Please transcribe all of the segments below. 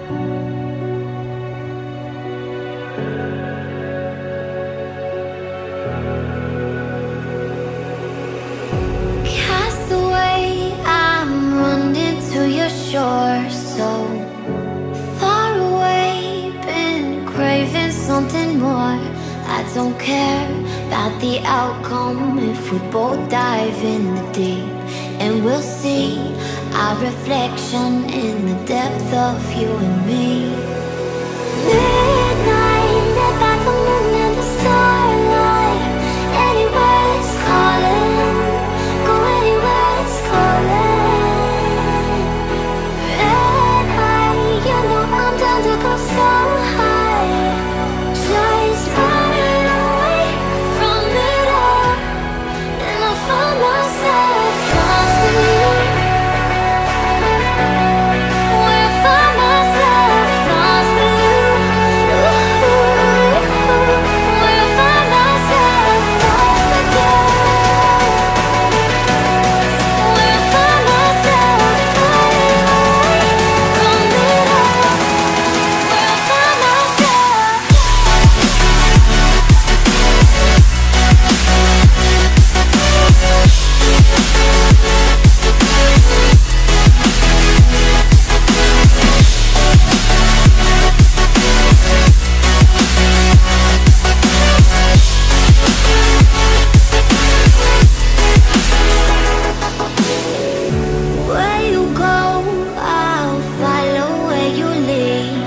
Castaway, I'm running to your shore, so far away, been craving something more. I don't care about the outcome if we both dive in the deep, and we'll see our reflection in the depth of you and me. Midnight, lit by the moon and the starlight. Anywhere it's calling, go anywhere it's calling. Red eye, you know I'm down to go so high. Just running away from it all, and I find myself lost in you. Where I find myself lost in you. Where I find myself lost again. Where I find myself running away from it all. Where I find myself. Where you go, I'll follow where you lead.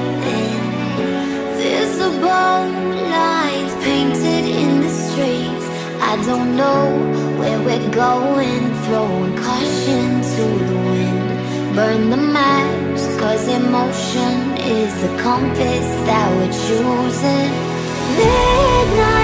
Visible lines painted in the streets. I don't know where we're going, throwing caution to the wind. Burn the maps, cause emotion is the compass that we're choosing. Midnight.